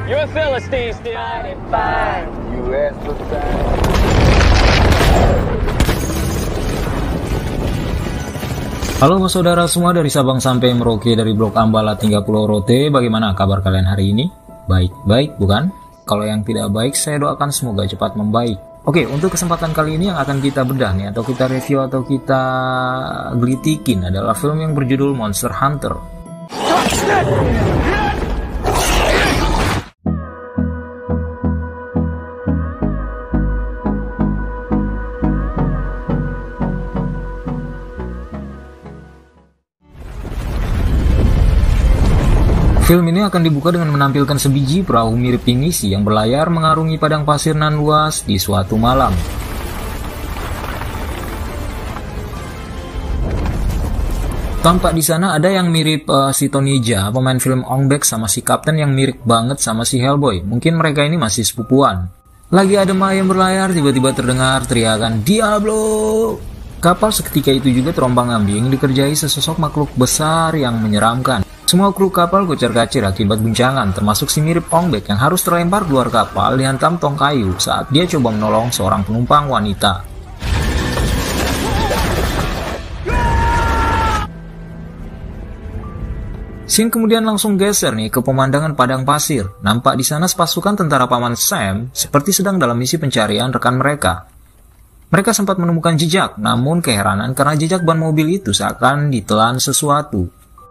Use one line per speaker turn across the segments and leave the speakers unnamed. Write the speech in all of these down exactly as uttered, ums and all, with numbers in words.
You're a Philistine still. Fine.
U S for
Halo saudara semua dari Sabang sampai Merauke, dari Blok Ambalat hingga Pulau Rote. Bagaimana kabar kalian hari ini? Baik-baik bukan? Kalau yang tidak baik saya doakan semoga cepat membaik. Oke, untuk kesempatan kali ini yang akan kita bedah nih, atau kita review atau kita gelitikin adalah film yang berjudul Monster Hunter. Film ini akan dibuka dengan menampilkan sebiji perahu mirip pinisi yang berlayar mengarungi padang pasir nan luas di suatu malam. Tampak di sana ada yang mirip uh, si Tony Jaa, pemain film Ong Bak, sama si Kapten yang mirip banget sama si Hellboy. Mungkin mereka ini masih sepupuan. Lagi ada ayam berlayar, tiba-tiba terdengar teriakan Diablo. Kapal seketika itu juga terombang-ambing dikerjai sesosok makhluk besar yang menyeramkan. Semua kru kapal kocar-kacir akibat guncangan, termasuk si mirip Ong Bak yang harus terlempar keluar kapal dihantam tong kayu saat dia coba menolong seorang penumpang wanita. Scene kemudian langsung geser nih ke pemandangan padang pasir. Nampak di sana sepasukan tentara paman Sam seperti sedang dalam misi pencarian rekan mereka. Mereka sempat menemukan jejak, namun keheranan karena jejak ban mobil itu seakan ditelan sesuatu.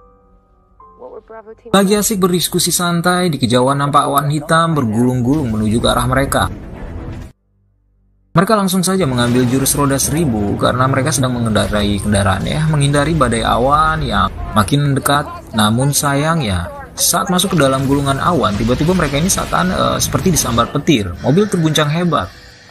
Lagi asik berdiskusi santai, di kejauhan nampak awan hitam bergulung-gulung menuju ke arah mereka. Mereka langsung saja mengambil jurus roda seribu karena mereka sedang mengendarai kendaraan ya, menghindari badai awan yang makin dekat. Namun sayangnya, saat masuk ke dalam gulungan awan, tiba-tiba mereka ini seakan uh, seperti disambar petir. Mobil terguncang hebat.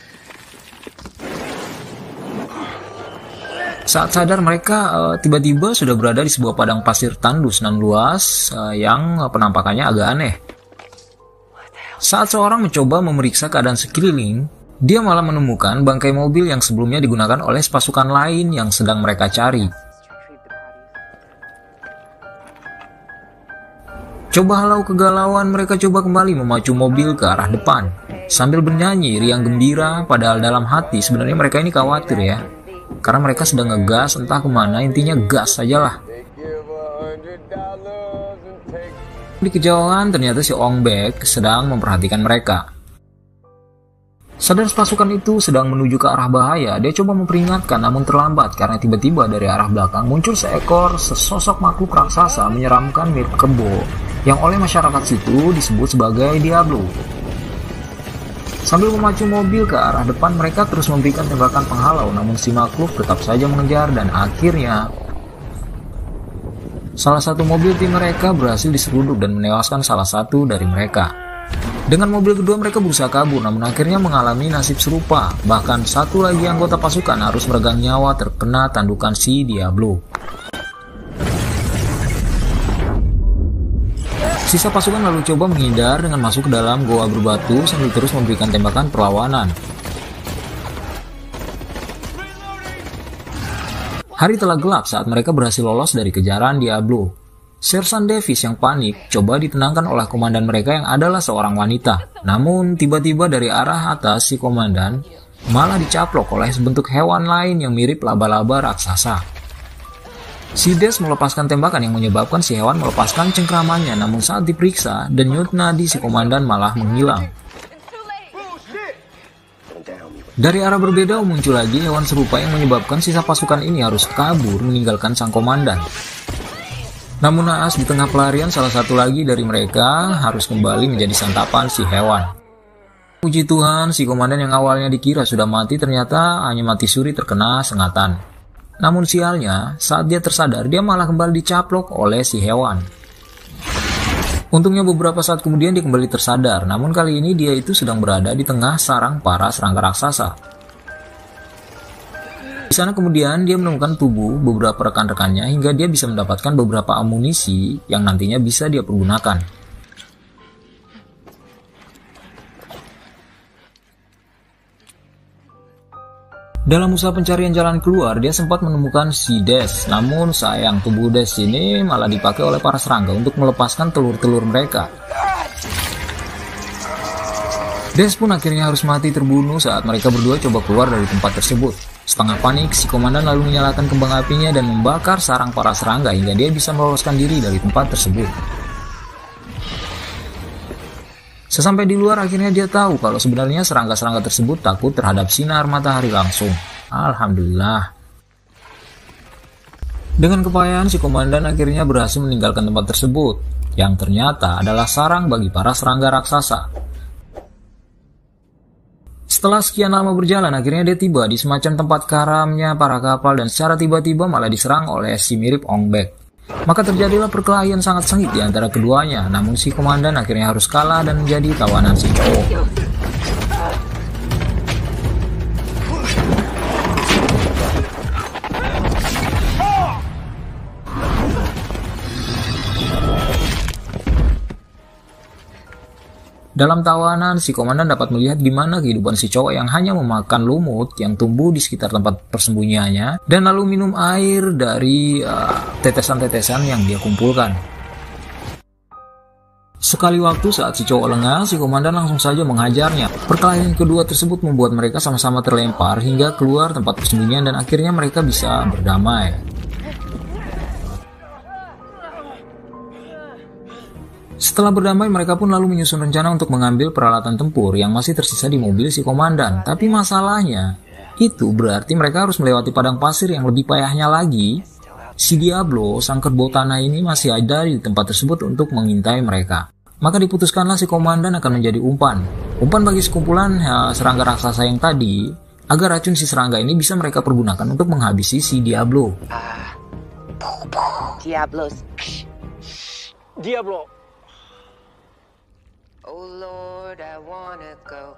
Saat sadar mereka tiba-tiba uh, sudah berada di sebuah padang pasir tandus nan luas uh, yang uh, penampakannya agak aneh. Saat seorang mencoba memeriksa keadaan sekeliling, dia malah menemukan bangkai mobil yang sebelumnya digunakan oleh pasukan lain yang sedang mereka cari. Coba halau kegalauan, mereka coba kembali memacu mobil ke arah depan sambil bernyanyi riang gembira, padahal dalam hati sebenarnya mereka ini khawatir ya. Karena mereka sedang ngegas entah kemana, intinya gas sajalah. Di kejauhan ternyata si Ong Bak sedang memperhatikan mereka. Sadar pasukan itu sedang menuju ke arah bahaya, dia coba memperingatkan namun terlambat karena tiba-tiba dari arah belakang muncul seekor sesosok makhluk raksasa menyeramkan mirip kebo yang oleh masyarakat situ disebut sebagai Diablo. Sambil memacu mobil ke arah depan, mereka terus memberikan tembakan penghalau, namun si makhluk tetap saja mengejar dan akhirnya salah satu mobil tim mereka berhasil diseruduk dan menewaskan salah satu dari mereka. Dengan mobil kedua mereka berusaha kabur, namun akhirnya mengalami nasib serupa. Bahkan satu lagi anggota pasukan harus meregang nyawa terkena tandukan si Diablo. Sisa pasukan lalu coba menghindar dengan masuk ke dalam goa berbatu sambil terus memberikan tembakan perlawanan. Hari telah gelap saat mereka berhasil lolos dari kejaran Diablo. Sersan Davis yang panik coba ditenangkan oleh komandan mereka yang adalah seorang wanita. Namun tiba-tiba dari arah atas si komandan malah dicaplok oleh sebentuk hewan lain yang mirip laba-laba raksasa. Si Des melepaskan tembakan yang menyebabkan si hewan melepaskan cengkramannya, namun saat diperiksa, denyut nadi si komandan malah menghilang. Dari arah berbeda muncul lagi hewan serupa yang menyebabkan sisa pasukan ini harus kabur meninggalkan sang komandan. Namun naas, di tengah pelarian salah satu lagi dari mereka harus kembali menjadi santapan si hewan. Puji Tuhan, si komandan yang awalnya dikira sudah mati ternyata hanya mati suri terkena sengatan. Namun sialnya, saat dia tersadar, dia malah kembali dicaplok oleh si hewan. Untungnya beberapa saat kemudian dia kembali tersadar, namun kali ini dia itu sedang berada di tengah sarang para serangga raksasa. Di sana kemudian dia menemukan tubuh beberapa rekan-rekannya hingga dia bisa mendapatkan beberapa amunisi yang nantinya bisa dia pergunakan. Dalam usaha pencarian jalan keluar, dia sempat menemukan si Des. Namun sayang, tubuh Des ini malah dipakai oleh para serangga untuk melepaskan telur-telur mereka. Des pun akhirnya harus mati terbunuh saat mereka berdua coba keluar dari tempat tersebut. Setengah panik, si komandan lalu menyalakan kembang apinya dan membakar sarang para serangga hingga dia bisa meloloskan diri dari tempat tersebut. Sesampai di luar akhirnya dia tahu kalau sebenarnya serangga-serangga tersebut takut terhadap sinar matahari langsung. Alhamdulillah. Dengan kepayahan si komandan akhirnya berhasil meninggalkan tempat tersebut, yang ternyata adalah sarang bagi para serangga raksasa. Setelah sekian lama berjalan, akhirnya dia tiba di semacam tempat karamnya para kapal dan secara tiba-tiba malah diserang oleh si mirip Ongbek. Maka terjadilah perkelahian sangat sengit di antara keduanya, namun si komandan akhirnya harus kalah dan menjadi tawanan si cowok. Dalam tawanan, si komandan dapat melihat gimana kehidupan si cowok yang hanya memakan lumut yang tumbuh di sekitar tempat persembunyiannya dan lalu minum air dari tetesan-tetesan uh, yang dia kumpulkan. Sekali waktu saat si cowok lengah, si komandan langsung saja menghajarnya. Perkelahian kedua tersebut membuat mereka sama-sama terlempar hingga keluar tempat persembunyian dan akhirnya mereka bisa berdamai. Setelah berdamai, mereka pun lalu menyusun rencana untuk mengambil peralatan tempur yang masih tersisa di mobil si komandan. Tapi masalahnya, itu berarti mereka harus melewati padang pasir yang lebih payahnya lagi. Si Diablo, sang kerbau tanah ini masih ada di tempat tersebut untuk mengintai mereka. Maka diputuskanlah si komandan akan menjadi umpan. Umpan bagi sekumpulan ya, serangga raksasa yang tadi, agar racun si serangga ini bisa mereka pergunakan untuk menghabisi si Diablo.
Diablos. Diablo.
Oh Lord, I wanna go.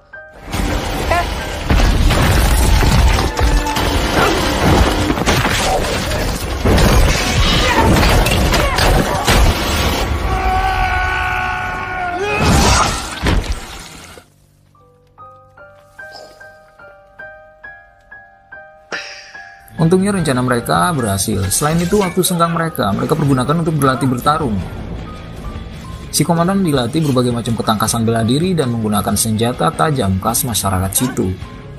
Untungnya rencana mereka berhasil. Selain itu, waktu senggang mereka, mereka pergunakan untuk berlatih bertarung. Si komandan dilatih berbagai macam ketangkasan bela diri dan menggunakan senjata tajam khas masyarakat situ.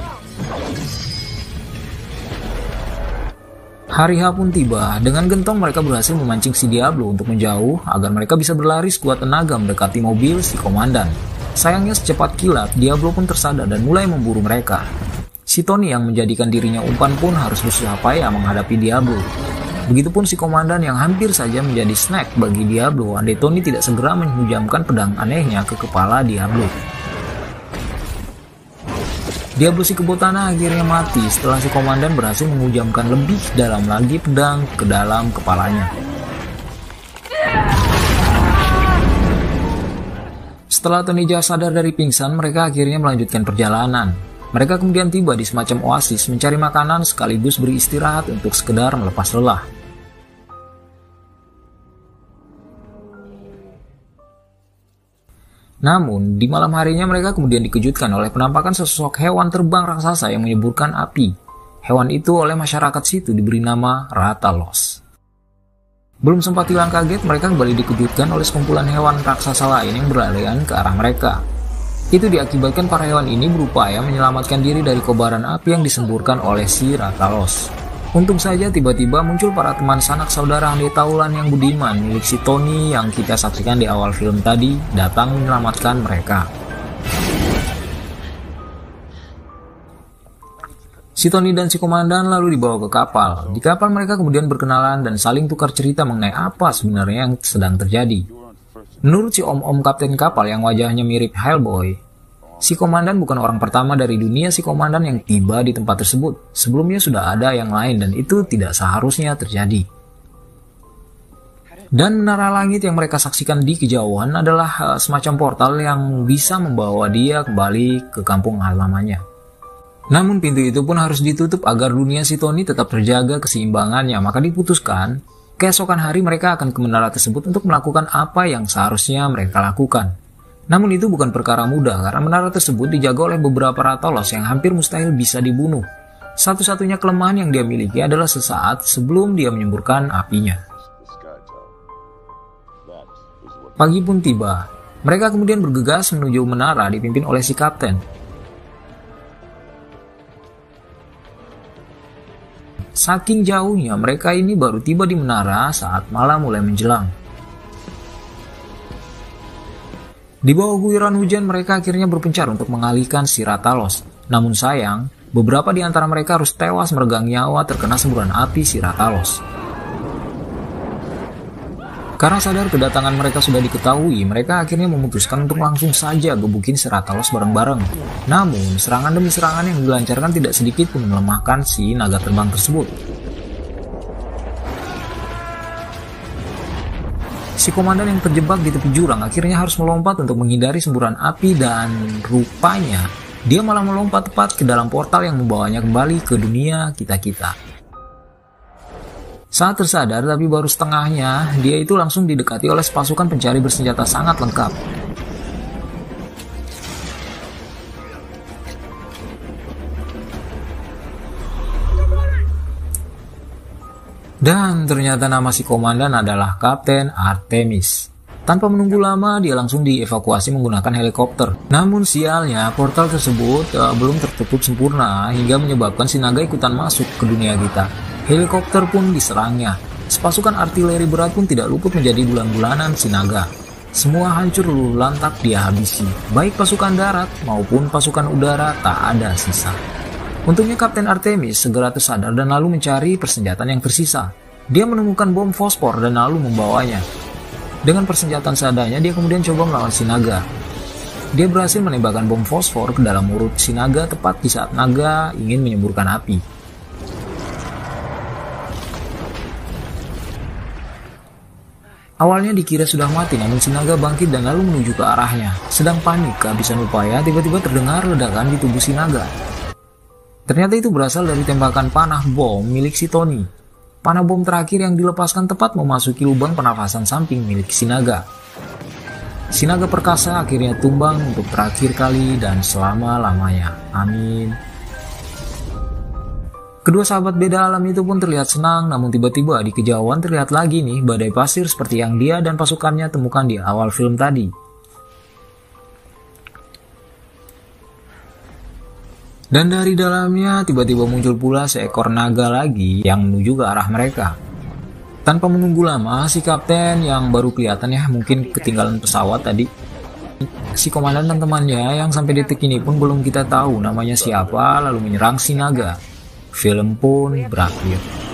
Hari H pun tiba. Dengan gentong mereka berhasil memancing si Diablo untuk menjauh agar mereka bisa berlari sekuat tenaga mendekati mobil si komandan. Sayangnya secepat kilat, Diablo pun tersadar dan mulai memburu mereka. Si Tony yang menjadikan dirinya umpan pun harus bersusah payah menghadapi Diablo. Begitupun si komandan yang hampir saja menjadi snack bagi Diablo andai Tony tidak segera menghujamkan pedang anehnya ke kepala Diablo. Diablo si kebo tanah akhirnya mati setelah si komandan berhasil menghujamkan lebih dalam lagi pedang ke dalam kepalanya. Setelah Tony Jaa sadar dari pingsan, mereka akhirnya melanjutkan perjalanan. Mereka kemudian tiba di semacam oasis mencari makanan sekaligus beristirahat untuk sekedar melepas lelah. Namun, di malam harinya mereka kemudian dikejutkan oleh penampakan sesosok hewan terbang raksasa yang menyemburkan api. Hewan itu oleh masyarakat situ diberi nama Rathalos. Belum sempat hilang kaget, mereka kembali dikejutkan oleh sekumpulan hewan raksasa lain yang berlarian ke arah mereka. Itu diakibatkan para hewan ini berupaya menyelamatkan diri dari kobaran api yang disemburkan oleh si Rathalos. Untung saja tiba-tiba muncul para teman sanak saudara Handai Taulan yang budiman milik si Tony yang kita saksikan di awal film tadi datang menyelamatkan mereka. Si Tony dan si komandan lalu dibawa ke kapal. Di kapal mereka kemudian berkenalan dan saling tukar cerita mengenai apa sebenarnya yang sedang terjadi. Menurut si om-om kapten kapal yang wajahnya mirip Hellboy, si komandan bukan orang pertama dari dunia si komandan yang tiba di tempat tersebut. Sebelumnya sudah ada yang lain dan itu tidak seharusnya terjadi. Dan menara langit yang mereka saksikan di kejauhan adalah semacam portal yang bisa membawa dia kembali ke kampung halamannya. Namun pintu itu pun harus ditutup agar dunia si Tony tetap terjaga keseimbangannya. Maka diputuskan, keesokan hari mereka akan ke menara tersebut untuk melakukan apa yang seharusnya mereka lakukan. Namun itu bukan perkara mudah karena menara tersebut dijaga oleh beberapa Rathalos yang hampir mustahil bisa dibunuh. Satu-satunya kelemahan yang dia miliki adalah sesaat sebelum dia menyemburkan apinya. Pagi pun tiba. Mereka kemudian bergegas menuju menara dipimpin oleh si kapten. Saking jauhnya mereka ini baru tiba di menara saat malam mulai menjelang. Di bawah guyuran hujan mereka akhirnya berpencar untuk mengalihkan si Rathalos. Namun sayang, beberapa di antara mereka harus tewas meregang nyawa terkena semburan api si Rathalos. Karena sadar kedatangan mereka sudah diketahui, mereka akhirnya memutuskan untuk langsung saja gebukin si Rathalos bareng-bareng. Namun, serangan demi serangan yang dilancarkan tidak sedikit pun melemahkan si naga terbang tersebut. Si komandan yang terjebak di tepi jurang akhirnya harus melompat untuk menghindari semburan api dan rupanya dia malah melompat tepat ke dalam portal yang membawanya kembali ke dunia kita-kita. Saat tersadar tapi baru setengahnya, dia itu langsung didekati oleh pasukan pencari bersenjata sangat lengkap. Dan ternyata nama si komandan adalah Kapten Artemis. Tanpa menunggu lama, dia langsung dievakuasi menggunakan helikopter. Namun sialnya, portal tersebut uh, belum tertutup sempurna hingga menyebabkan si naga ikutan masuk ke dunia kita. Helikopter pun diserangnya. Sepasukan artileri berat pun tidak luput menjadi bulan-bulanan si naga. Semua hancur luluh lantak dia habisi. Baik pasukan darat maupun pasukan udara tak ada sisa. Untungnya Kapten Artemis segera tersadar dan lalu mencari persenjataan yang tersisa. Dia menemukan bom fosfor dan lalu membawanya. Dengan persenjataan seadanya dia kemudian coba melawan si naga. Dia berhasil menembakkan bom fosfor ke dalam mulut si naga tepat di saat naga ingin menyemburkan api. Awalnya dikira sudah mati, namun si naga bangkit dan lalu menuju ke arahnya. Sedang panik kehabisan upaya, tiba-tiba terdengar ledakan di tubuh si naga. Ternyata itu berasal dari tembakan panah bom milik si Tony. Panah bom terakhir yang dilepaskan tepat memasuki lubang pernafasan samping milik si naga. Si naga perkasa akhirnya tumbang untuk terakhir kali dan selama-lamanya. Amin. Kedua sahabat beda alam itu pun terlihat senang, namun tiba-tiba di kejauhan terlihat lagi nih badai pasir seperti yang dia dan pasukannya temukan di awal film tadi. Dan dari dalamnya tiba-tiba muncul pula seekor naga lagi yang menuju ke arah mereka. Tanpa menunggu lama, si kapten yang baru kelihatan ya mungkin ketinggalan pesawat tadi, si komandan dan temannya yang sampai detik ini pun belum kita tahu namanya siapa lalu menyerang si naga. Film pun berakhir.